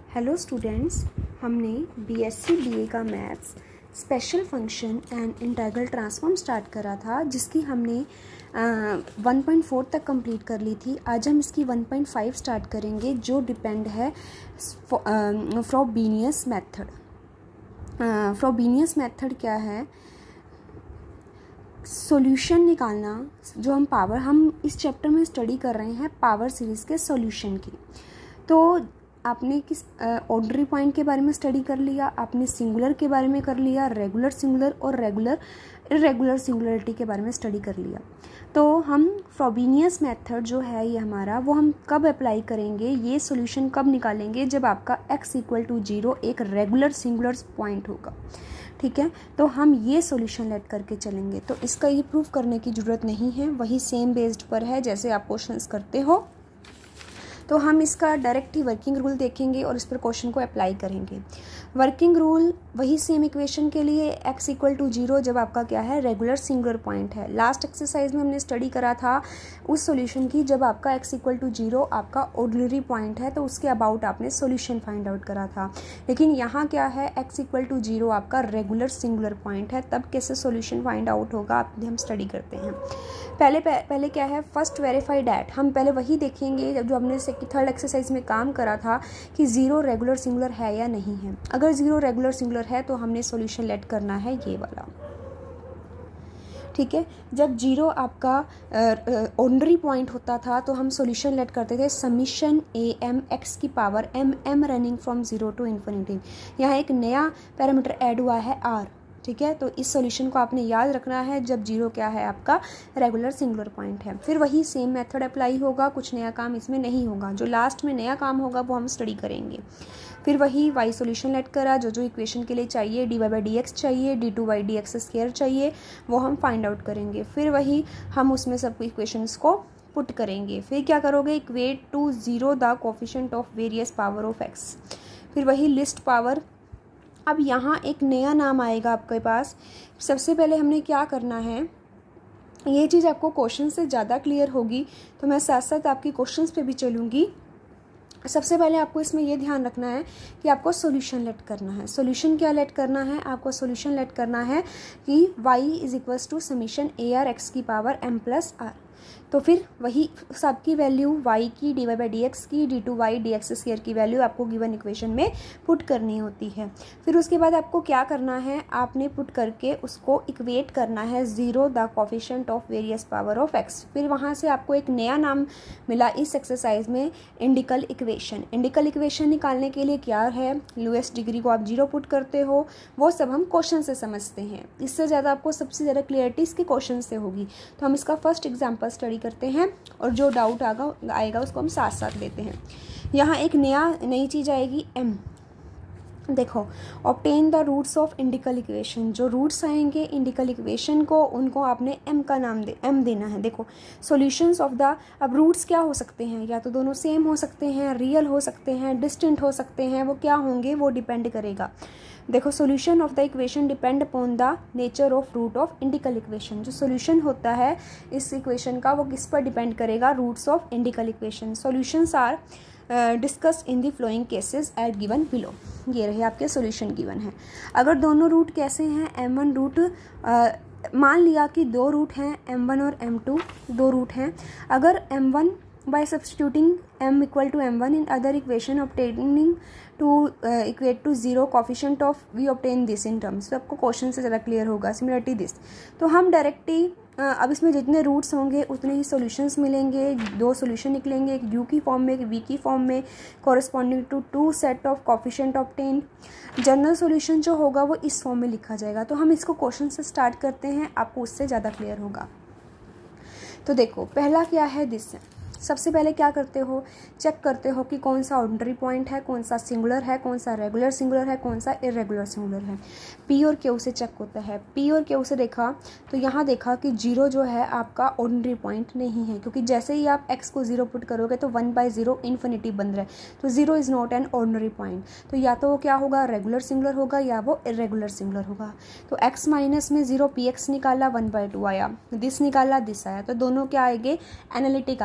Hello students, हमने BSc BA का maths special function and integral transform start करा था, जिसकी हमने 1.4 तक कंप्लीट कर ली थी। आज हम इसकी 1.5 स्टार्ट करेंगे, जो डिपेंड है फ्रोबेनियस मेथड। फ्रोबेनियस मेथड क्या है? सॉल्यूशन निकालना। जो हम इस चैप्टर में स्टडी कर रहे हैं पावर सीरीज़ के सॉल्यूशन की। तो आपने किस ऑर्डनरी पॉइंट के बारे में स्टडी कर लिया, आपने सिंगुलर के बारे में कर लिया, रेगुलर सिंगुलर और रेगुलर इरेगुलर सिंगुलरिटी के बारे में स्टडी कर लिया। तो हम फ्रोबेनियस मेथड जो है ये हमारा, वो हम कब अप्लाई करेंगे, ये सॉल्यूशन कब निकालेंगे, जब आपका x = 0 एक रेगुलर सिंगुलर पॉइंट होगा। ठीक है, तो हम ये सॉल्यूशन लेट करके चलेंगे। तो इसका ये प्रूफ करने की ज़रूरत नहीं है, वही सेम बेस्ड पर है जैसे आप क्वेश्चंस करते हो। तो हम इसका डायरेक्ट ही वर्किंग रूल देखेंगे और इस पर क्वेश्चन को अप्लाई करेंगे। वर्किंग रूल वही सेम इक्वेशन के लिए x = 0 जब आपका क्या है, रेगुलर सिंगुलर पॉइंट है। लास्ट एक्सरसाइज में हमने स्टडी करा था उस सॉल्यूशन की जब आपका x = 0 आपका ऑर्डिनरी पॉइंट है, तो उसके अबाउट आपने सॉल्यूशन फाइंड आउट करा था। लेकिन यहाँ क्या है, x = 0 आपका रेगुलर सिंगुलर पॉइंट है, तब कैसे सॉल्यूशन फाइंड आउट होगा हम स्टडी करते हैं। पहले क्या है, फर्स्ट वेरीफाई डैट। हम पहले वही देखेंगे जो हमने थर्ड एक्सरसाइज में काम करा था कि 0 रेगुलर सिंगुलर है या नहीं है। अगर 0 रेगुलर सिंगुलर है तो हमने सॉल्यूशन लेट करना है ये वाला। ठीक है, जब 0 आपका ऑर्डिनरी पॉइंट होता था तो हम सॉल्यूशन लेट करते थे समीशन am x की power m running from 0 to infinity. यहाँ एक नया पैरामीटर ऐड हुआ है r। ठीक है, तो इस सॉल्यूशन को आपने याद रखना है जब 0 क्या है आपका रेगुलर सिंगुलर पॉइंट है। फिर वही सेम मेथड अप्लाई होगा, कुछ नया काम इसमें नहीं होगा। जो लास्ट में नया काम होगा वो हम स्टडी करेंगे। फिर वही y सॉल्यूशन लेट करा, जो इक्वेशन के लिए चाहिए dy/dx चाहिए, d2/dx² चाहिए, वो हम फाइंड आउट करेंगे। फिर वही हम उसमें सब इक्वेशंस को पुट करेंगे। फिर क्या करोगे, equate to 0 the coefficient of various power of x। फिर वही लिस्ट पावर। अब यहाँ एक नया नाम आएगा आपके पास। सबसे पहले हमने क्या करना है, ये चीज़ आपको क्वेश्चन से ज़्यादा क्लियर होगी, तो मैं साथ साथ आपकी क्वेश्चंस पे भी चलूँगी। सबसे पहले आपको इसमें ये ध्यान रखना है कि आपको सॉल्यूशन लेट करना है। सॉल्यूशन क्या लेट करना है, आपको सॉल्यूशन लेट करना है कि y = समीशन AR x की पावर m+r। तो फिर वही सबकी वैल्यू y की, dy/dx की, d2/dx² की वैल्यू आपको गिवन इक्वेशन में पुट करनी होती है। फिर उसके बाद आपको क्या करना है, आपने पुट करके उसको इक्वेट करना है 0 the coefficient of various power of x। फिर वहाँ से आपको एक नया नाम मिला इस एक्सरसाइज में, इंडिकल इक्वेशन। इंडिकल इक्वेशन निकालने के लिए क्या है, लोएस्ट डिग्री को आप 0 पुट करते हो, वो सब हम क्वेश्चन से समझते हैं। इससे ज़्यादा आपको सबसे ज़्यादा क्लियरिटी इसके क्वेश्चन से होगी। तो हम इसका फर्स्ट एग्जाम्पल स्टडी करते हैं और जो डाउट आएगा उसको हम साथ साथ लेते हैं। यहाँ एक नई चीज़ आएगी m। देखो, obtain the roots of indicial equation. जो रूट्स आएंगे इंडिकल इक्वेशन को, उनको आपने m का नाम m देना है। देखो, सॉल्यूशंस ऑफ द, अब रूट्स क्या हो सकते हैं, या तो दोनों सेम हो सकते हैं, रियल हो सकते हैं, डिस्टेंट हो सकते हैं। वो क्या होंगे, वो डिपेंड करेगा। देखो, solution of the equation depend upon the nature of root of indicial equation. जो सॉल्यूशन होता है इस इक्वेशन का, वो किस पर डिपेंड करेगा, roots of indicial equation. Solutions are discuss in the following cases at given below. ये रहे आपके सॉल्यूशन गिवन है। अगर दोनों रूट कैसे हैं, m1 रूट, मान लिया कि 2 रूट हैं, m1 और m2 2 रूट हैं। अगर m1 by substituting m = m1 in other equation obtaining to equate to 0 coefficient of we obtain this in terms। तो आपको क्वेश्चन से ज़्यादा क्लियर होगा, सिमिलरिटी दिस। तो हम डायरेक्टली अब इसमें जितने रूट्स होंगे उतने ही सॉल्यूशंस मिलेंगे। 2 सॉल्यूशन निकलेंगे, एक u की फॉर्म में, एक v की फॉर्म में, corresponding to 2 set of coefficient obtain. General solution जो होगा वो इस फॉर्म में लिखा जाएगा। तो हम इसको क्वेश्चन से स्टार्ट करते हैं, आपको उससे ज़्यादा क्लियर होगा। तो देखो, पहला क्या है, दिस। सबसे पहले क्या करते हो, चेक करते हो कि कौन सा ऑर्डिनरी पॉइंट है, कौन सा सिंगुलर है, कौन सा रेगुलर सिंगुलर है, कौन सा इरेगुलर सिंगुलर है। पी और क्यू से चेक होता है। पी और क्यू से देखा तो यहाँ देखा कि 0 जो है आपका ऑर्डिनरी पॉइंट नहीं है, क्योंकि जैसे ही आप x को 0 पुट करोगे तो 1/0 इन्फिनिटी बन रहा है, तो 0 is not an ordinary point. तो या तो वो क्या होगा, रेगुलर सिंगुलर होगा, या वो इरेगुलर सिंगुलर होगा। तो x माइनस में 0 px निकाला, 1/2 आया, दिस निकाला, दिस आया, तो दोनों क्या आएंगे, एनालिटिक आ गए हैं।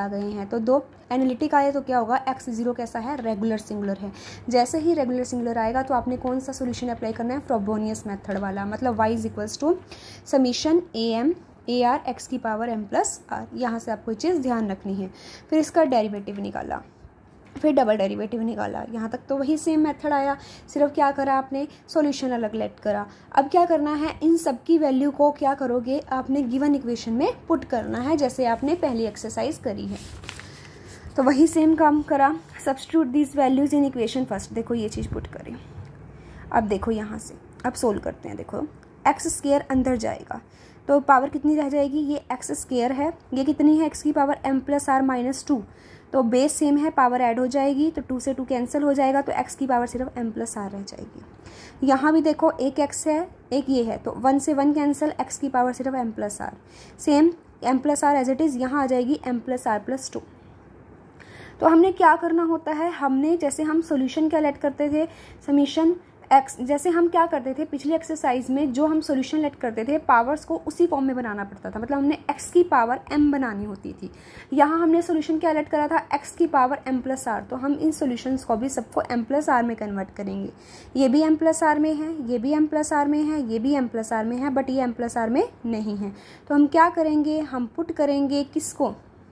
हैं, तो 2 एनालिटिक आए तो क्या होगा, x0 कैसा है, रेगुलर सिंगुलर है। जैसे ही रेगुलर सिंगुलर आएगा तो आपने कौन सा सोल्यूशन अप्लाई करना है, फ्रोबेनियस मेथड वाला, मतलब y equals to summation am AR x की पावर m प्लस r। यहाँ से आपको ये चीज़ ध्यान रखनी है। फिर इसका डेरिवेटिव निकाला, फिर डबल डेरिवेटिव निकाला। यहाँ तक तो वही सेम मेथड आया, सिर्फ क्या करा आपने, सॉल्यूशन अलग लेट करा। अब क्या करना है, इन सब की वैल्यू को क्या करोगे, आपने गिवन इक्वेशन में पुट करना है, जैसे आपने पहली एक्सरसाइज करी है। तो वही सेम काम करा, substitute this values in equation first. देखो ये चीज़ पुट करें। अब देखो यहाँ से अब सोल्व करते हैं। देखो एक्स स्क्वायर अंदर जाएगा तो पावर कितनी रह जाएगी, ये एक्स स्क्वायर है, ये कितनी है, एक्स की power m plus r minus 2। तो बेस सेम है, पावर ऐड हो जाएगी तो 2 से 2 कैंसिल हो जाएगा, तो x की पावर सिर्फ m प्लस आर रह जाएगी। यहाँ भी देखो एक x है एक ये है, तो 1 से 1 कैंसिल, x की पावर सिर्फ m plus r, same m plus r as it is यहाँ आ जाएगी m प्लस आर प्लस 2। तो हमने क्या करना होता है, हमने जैसे हम सॉल्यूशन क्या लेट करते थे, समीशन एक्स, जैसे हम क्या करते थे पिछली एक्सरसाइज में, जो हम सॉल्यूशन लेट करते थे पावर्स को उसी फॉर्म में बनाना पड़ता था, मतलब हमने x की पावर m बनानी होती थी। यहाँ हमने सॉल्यूशन क्या लेट करा था, x की पावर m प्लस आर। तो हम इन सॉल्यूशंस को भी सबको m प्लस आर में कन्वर्ट करेंगे। ये भी m प्लस आर में है, ये भी m प्लस आर में है, ये भी m प्लस आर में है, बट ये m प्लस आर में नहीं है। तो हम क्या करेंगे, हम पुट करेंगे किसको,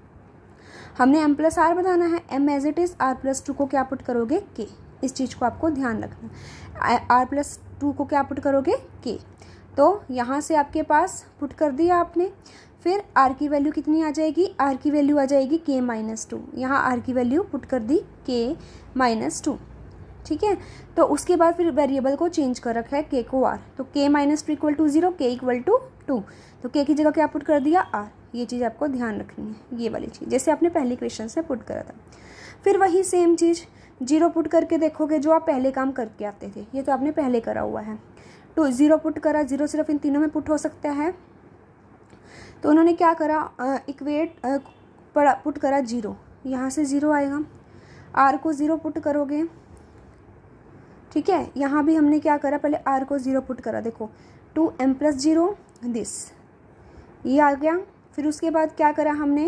हमने m प्लस आर बनाना है, m as it is, r plus 2 को क्या पुट करोगे, k। इस चीज़ को आपको ध्यान रखना, r प्लस 2 को क्या पुट करोगे, k। तो यहाँ से आपके पास पुट कर दिया आपने। फिर r की वैल्यू कितनी आ जाएगी, r की वैल्यू आ जाएगी k माइनस 2। यहाँ r की वैल्यू पुट कर दी k माइनस 2, ठीक है। तो उसके बाद फिर वेरिएबल को चेंज कर रखा है k को r, तो k minus 2 equal to 0, k equal to 2। तो k की जगह क्या पुट कर दिया, r। ये चीज़ आपको ध्यान रखनी है, ये वाली चीज़ जैसे आपने पहली क्वेश्चन से पुट करा था। फिर वही सेम चीज़ 0 पुट करके देखोगे, जो आप पहले काम करके आते थे, ये तो आपने पहले करा हुआ है। तो 0 पुट करा, 0 सिर्फ इन तीनों में पुट हो सकता है। तो उन्होंने क्या करा, इक्वेट पुट करा 0, यहाँ से 0 आएगा, r को 0 पुट करोगे, ठीक है। यहाँ भी हमने क्या करा, पहले r को 0 पुट करा, देखो 2m प्लस 0 दिस, ये आ गया। फिर उसके बाद क्या करा हमने,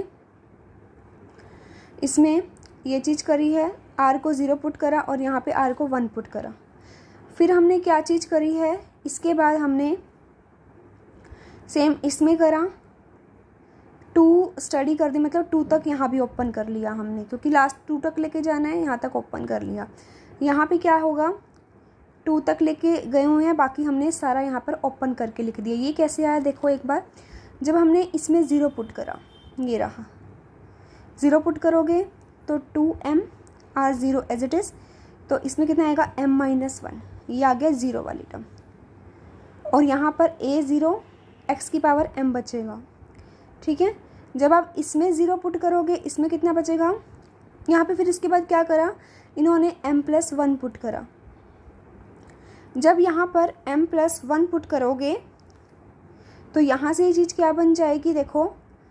इसमें ये चीज़ करी है, r को 0 पुट करा और यहाँ पे r को 1 पुट करा। फिर हमने क्या चीज़ करी है, इसके बाद हमने सेम इसमें करा, 2 स्टडी कर दी, मतलब 2 तक यहाँ भी ओपन कर लिया हमने, क्योंकि लास्ट 2 तक लेके जाना है, यहाँ तक ओपन कर लिया। यहाँ पे क्या होगा, 2 तक लेके गए हुए हैं, बाकी हमने सारा यहाँ पर ओपन करके लिख दिया। ये कैसे आया, देखो एक बार, जब हमने इसमें 0 पुट करा, ये रहा 0 पुट करोगे तो 2m r 0 as it is, तो इसमें कितना आएगा m माइनस 1, ये आ गया 0 वाली टर्म। और यहाँ पर a 0 x की पावर m बचेगा, ठीक है। जब आप इसमें 0 पुट करोगे, इसमें कितना बचेगा, यहाँ पे फिर इसके बाद क्या करा, इन्होंने m प्लस 1 पुट करा। जब यहाँ पर m प्लस 1 पुट करोगे तो यहाँ से ये चीज़ क्या बन जाएगी, देखो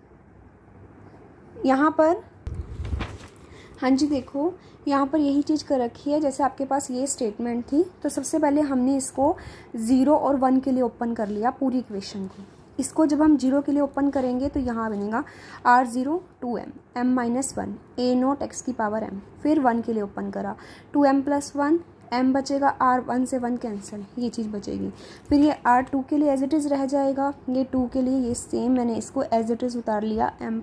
यहाँ पर, हाँ जी देखो यहाँ पर यही चीज़ कर रखी है, जैसे आपके पास ये स्टेटमेंट थी। तो सबसे पहले हमने इसको 0 और 1 के लिए ओपन कर लिया पूरी इक्वेशन को। इसको जब हम 0 के लिए ओपन करेंगे तो यहाँ बनेगा r0 2m m minus 1 a naught x की पावर m। फिर 1 के लिए ओपन करा, 2m प्लस 1 m बचेगा, r1 से 1 कैंसिल, ये चीज़ बचेगी। फिर ये r2 के लिए एज इट इज़ रह जाएगा, ये 2 के लिए ये सेम, मैंने इसको एज इट इज़ उतार लिया, m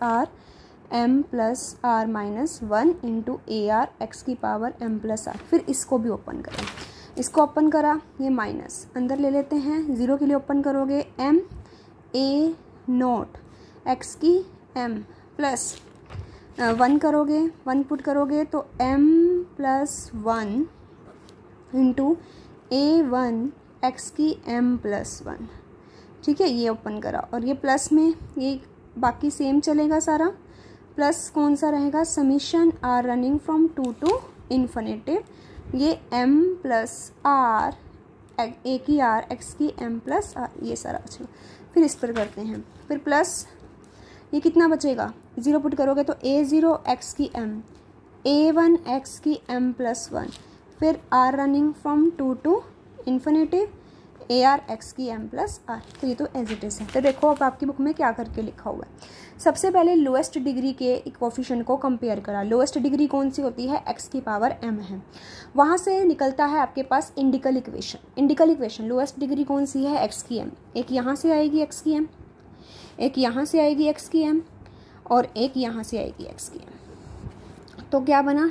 plus r minus 1 into AR x की पावर m प्लस r। फिर इसको भी ओपन करा, इसको ओपन करा, ये माइनस अंदर ले लेते हैं, 0 के लिए ओपन करोगे m a नोट x की m प्लस 1 करोगे, 1 पुट करोगे तो m plus 1 into a1 x की m प्लस 1, ठीक है। ये ओपन करा और ये प्लस में ये बाकी सेम चलेगा सारा, प्लस कौन सा रहेगा, summation r running from 2 to infinity, ये m प्लस r a की r x की m प्लस r, ये सारा अच्छा। फिर इस पर करते हैं, फिर प्लस ये कितना बचेगा, 0 पुट करोगे तो a0 x की m, a1 x की m प्लस 1, फिर r running from 2 to infinity, a r x की एम प्लस आर। तो ये तो एज इट इज़ है। तो देखो अब आपकी बुक में क्या करके लिखा हुआ है। सबसे पहले लोएस्ट डिग्री के कोफिशिएंट को कंपेयर करा। लोएस्ट डिग्री कौन सी होती है, एक्स की पावर एम है। वहाँ से निकलता है आपके पास indicial equation. Indicial equation lowest degree कौन सी है, एक्स की एम। एक यहाँ से आएगी एक्स की एम, एक यहाँ से आएगी एक्स की एम, और एक यहाँ से आएगी एक्स की एम। तो क्या बना,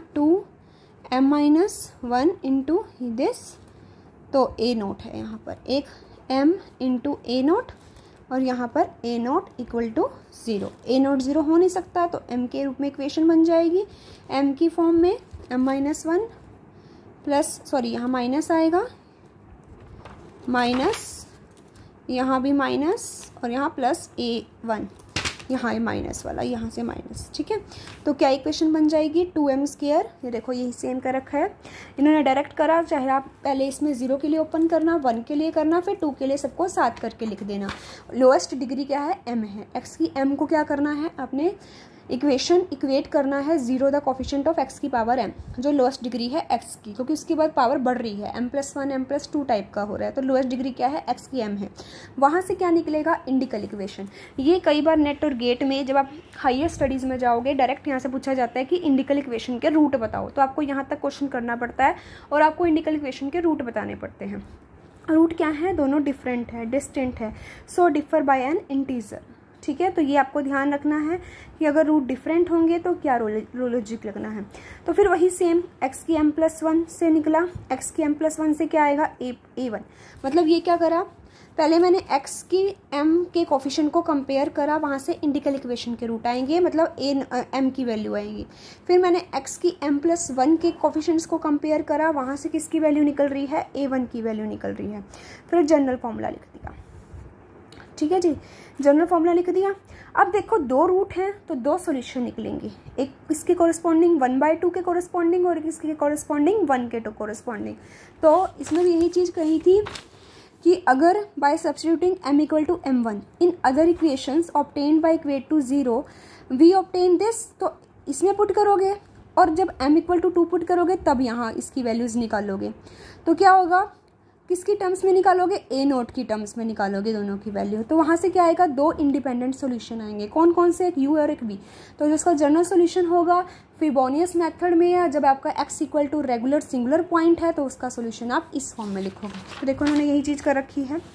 2m-1 इंटू दिस, तो ए नोट है यहाँ पर, एक m इंटू ए नोट, और यहाँ पर a naught equal to 0। A naught 0 हो नहीं सकता, तो m के रूप में इक्वेशन बन जाएगी। m की फॉर्म में m-1 प्लस, सॉरी यहाँ माइनस आएगा, माइनस, यहाँ भी माइनस, और यहाँ प्लस a1, यहाँ है माइनस वाला, यहाँ से माइनस। ठीक है, तो क्या इक्वेशन बन जाएगी, 2m²। ये देखो यही सेम कर रखा है इन्होंने, डायरेक्ट करा। चाहे आप पहले इसमें 0 के लिए ओपन करना, 1 के लिए करना, फिर 2 के लिए सबको साथ करके लिख देना। लोएस्ट डिग्री क्या है, m है। x की m को क्या करना है, आपने इक्वेशन इक्वेट करना है 0 द कोफिशिएंट ऑफ x की पावर m, जो लोएस्ट डिग्री है x की, क्योंकि उसके बाद पावर बढ़ रही है, m+1 m+2 टाइप का हो रहा है। तो लोएस्ट डिग्री क्या है, x की m है। वहाँ से क्या निकलेगा, इंडिकल इक्वेशन। ये कई बार नेट और गेट में जब आप हायर स्टडीज़ में जाओगे, डायरेक्ट यहाँ से पूछा जाता है कि इंडिकल इक्वेशन के रूट बताओ, तो आपको यहाँ तक क्वेश्चन करना पड़ता है और आपको इंडिकल इक्वेशन के रूट बताने पड़ते हैं। रूट क्या है, दोनों डिफरेंट है, डिस्टिंक्ट है, so differ by an integer. ठीक है, तो ये आपको ध्यान रखना है कि अगर रूट डिफरेंट होंगे तो क्या लॉजिक लगना है। तो फिर वही सेम x की m+1 से निकला, x की m+1 से क्या आएगा, a1। मतलब ये क्या करा, पहले मैंने x की m के कोफिशिएंट को कंपेयर करा, वहाँ से इंडिकल इक्वेशन के रूट आएंगे, मतलब m की वैल्यू आएगी। फिर मैंने x की m+1 के कोफिशिएंट्स को कंपेयर करा, वहाँ से किसकी वैल्यू निकल रही है, a1 की वैल्यू निकल रही है। फिर जनरल फॉर्मूला लिख दिया। ठीक है जी, जनरल फॉर्मूला लिख दिया। अब देखो 2 रूट हैं तो 2 सॉल्यूशन निकलेंगे, एक इसके कोरिस्पॉन्डिंग 1/2 के कोरिस्पॉन्डिंग और इसके कोरिस्पॉन्डिंग 1 के कोरिस्पॉन्डिंग। तो इसमें भी यही चीज़ कही थी कि अगर by substituting m = m1 in other equations obtained by equate to 0 we obtain this, तो इसमें पुट करोगे और जब m = 2 पुट करोगे तब यहाँ इसकी वैल्यूज़ निकालोगे। तो क्या होगा, किसकी टर्म्स में निकालोगे, ए नोट की टर्म्स में निकालोगे दोनों की वैल्यू। तो वहाँ से क्या आएगा, 2 इंडिपेंडेंट सॉल्यूशन आएंगे। कौन कौन से, एक यू और एक बी। तो जो इसका जनरल सॉल्यूशन होगा फिबोनियस मेथड में, या जब आपका x = रेगुलर सिंगुलर पॉइंट है तो उसका सॉल्यूशन आप इस फॉर्म में लिखोगे। तो देखो उन्होंने यही चीज़ कर रखी है।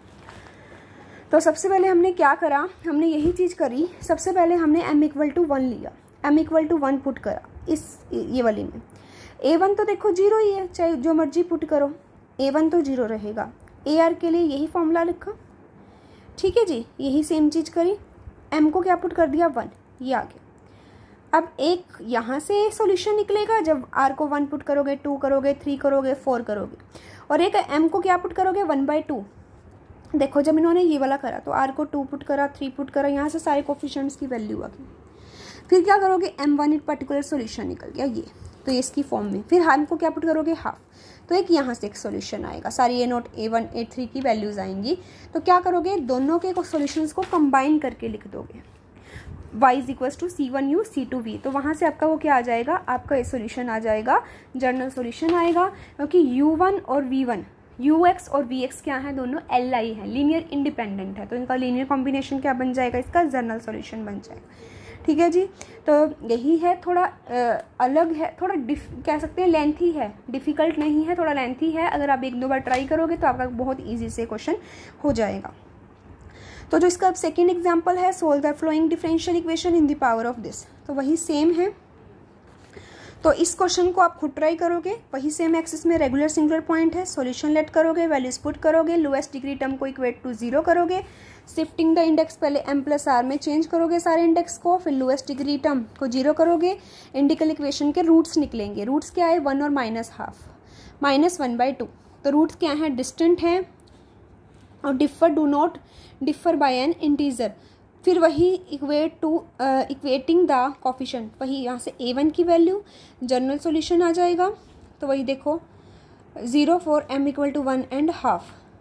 तो सबसे पहले हमने क्या करा, हमने यही चीज़ करी। सबसे पहले हमने m = 1 लिया, m = 1 पुट करा इस ये वाली में। a1 तो देखो 0 ही है, चाहे जो मर्जी पुट करो, a1 तो 0 रहेगा। ar के लिए यही फॉर्मूला लिखा। ठीक है जी, यही सेम चीज़ करी। m को क्या पुट कर दिया, 1, ये आ गया। अब एक यहाँ से सॉल्यूशन निकलेगा, जब r को 1 पुट करोगे, 2 करोगे, 3 करोगे, 4 करोगे, और एक m को क्या पुट करोगे, 1/2। देखो जब इन्होंने ये वाला करा तो r को 2 पुट करा, 3 पुट करा, यहाँ से सारे कोफिशिएंट्स की वैल्यू आ गई। फिर क्या करोगे, m1 एक पर्टिकुलर सॉल्यूशन निकल गया ये, तो ये इसकी फॉर्म में। फिर हम को क्या पुट करोगे, हाफ, तो एक यहाँ से एक सॉल्यूशन आएगा, सारी a0, a1, a3 की वैल्यूज़ आएंगी। तो क्या करोगे, दोनों के सॉल्यूशंस को कंबाइन करके लिख दोगे, y = c1u c2v। तो वहाँ से आपका वो क्या आ जाएगा, आपका ये सॉल्यूशन आ जाएगा, जनरल सॉल्यूशन आएगा, क्योंकि u1 और v1, ux और vx क्या है, दोनों li है, लीनियर इंडिपेंडेंट है। तो इनका लीनियर कॉम्बिनेशन क्या बन जाएगा, इसका जनरल सॉल्यूशन बन जाएगा। ठीक है जी, तो यही है, थोड़ा अलग है, थोड़ा कह सकते हैं लेंथी है, डिफ़िकल्ट नहीं है, थोड़ा लेंथी है। अगर आप 1-2 बार ट्राई करोगे तो आपका बहुत इजी से क्वेश्चन हो जाएगा। तो जो इसका सेकेंड एग्जांपल है, solve the following differential equation in the power of this, तो वही सेम है। तो इस क्वेश्चन को आप खुद ट्राई करोगे, वही सेम एक्सिस में रेगुलर सिंगुलर पॉइंट है, सॉल्यूशन लेट करोगे, वैल्यूज पुट करोगे, लोएस्ट डिग्री टर्म को इक्वेट टू 0 करोगे, शिफ्टिंग द इंडेक्स पहले m+r में चेंज करोगे सारे इंडेक्स को, फिर लोएस्ट डिग्री टर्म को 0 करोगे, इंडिकल इक्वेशन के रूट्स निकलेंगे। रूट्स क्या है, 1 और -½ -1/2। तो रूट्स क्या है, डिस्टेंट है, और differ do not differ by an integer. फिर वही इक्वेटिंग द कोफिशिएंट, वही यहाँ से a1 की वैल्यू, जनरल सॉल्यूशन आ जाएगा। तो वही देखो 0 फॉर m = 1.5।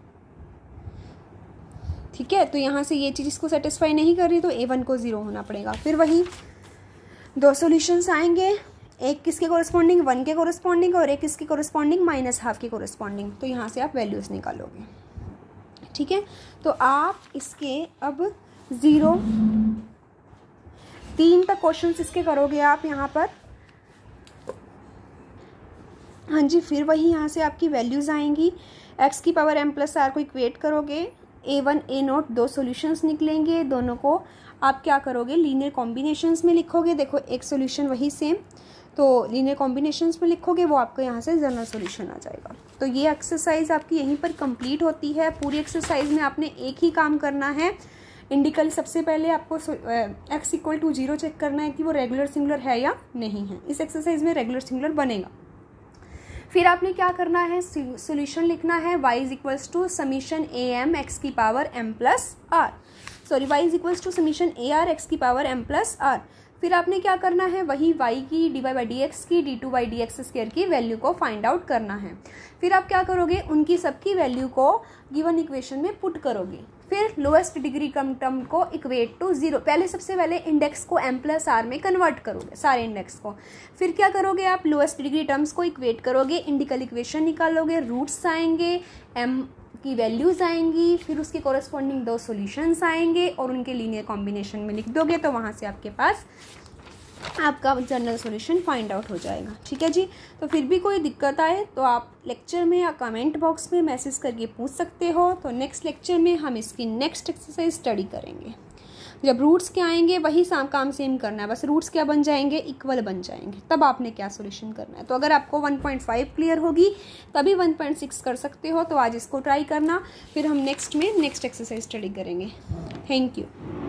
ठीक है, तो यहाँ से ये चीज़ इसको सेटिस्फाई नहीं कर रही, तो a1 को 0 होना पड़ेगा। फिर वही 2 सॉल्यूशंस आएंगे, एक किसके कोरिस्पॉन्डिंग, 1 के कोरिस्पॉन्डिंग, और एक किसके कोरिस्पॉन्डिंग, -½ के कोरिस्पॉन्डिंग। तो यहाँ से आप वैल्यूज़ निकालोगे। ठीक है। तो आप इसके अब 3 तक क्वेश्चन इसके करोगे आप यहाँ पर। हाँ जी, फिर वही यहाँ से आपकी वैल्यूज़ आएंगी। x की पावर m प्लस आर को इक्वेट करोगे, a1 a0 2 सॉल्यूशंस निकलेंगे, दोनों को आप क्या करोगे लीनियर कॉम्बिनेशंस में लिखोगे। देखो एक सॉल्यूशन वही सेम, तो लीनियर कॉम्बिनेशंस में लिखोगे, वो आपको यहाँ से जनरल सॉल्यूशन आ जाएगा। तो ये एक्सरसाइज आपकी यहीं पर कंप्लीट होती है। पूरी एक्सरसाइज में आपने एक ही काम करना है, इंडिकल सबसे पहले आपको x इक्वल टू 0 चेक करना है कि वो रेगुलर सिंगुलर है या नहीं है। इस एक्सरसाइज में रेगुलर सिंगुलर बनेगा। फिर आपने क्या करना है, सॉल्यूशन लिखना है y is equals to summation a m x की power m plus r, sorry y is equals to summation a r x की पावर m प्लस आर। फिर आपने क्या करना है, वही y की dy बाई डी एक्स की d2 by d x square की वैल्यू को फाइंड आउट करना है। फिर आप क्या करोगे, उनकी सबकी वैल्यू को गिवन इक्वेशन में पुट करोगे। फिर लोएस्ट डिग्री टर्म को इक्वेट टू 0, पहले सबसे पहले इंडेक्स को m प्लस आर में कन्वर्ट करोगे, सारे इंडेक्स को। फिर क्या करोगे, आप लोएस्ट डिग्री टर्म्स को इक्वेट करोगे, इंडिकल इक्वेशन निकालोगे, रूट्स आएंगे, m की वैल्यूज आएंगी, फिर उसके कोरस्पॉन्डिंग 2 सॉल्यूशंस आएंगे और उनके लीनियर कॉम्बिनेशन में लिख दोगे, तो वहाँ से आपके पास आपका जनरल सॉल्यूशन फाइंड आउट हो जाएगा। ठीक है जी। तो फिर भी कोई दिक्कत आए तो आप लेक्चर में या कमेंट बॉक्स में मैसेज करके पूछ सकते हो। तो नेक्स्ट लेक्चर में हम इसकी नेक्स्ट एक्सरसाइज स्टडी करेंगे। जब रूट्स के आएंगे वही काम सेम करना है, बस रूट्स क्या बन जाएंगे, इक्वल बन जाएंगे, तब आपने क्या सॉल्यूशन करना है। तो अगर आपको 1.5 क्लियर होगी तभी 1.6 कर सकते हो, तो आज इसको ट्राई करना, फिर हम नेक्स्ट एक्सरसाइज स्टडी करेंगे। Thank you.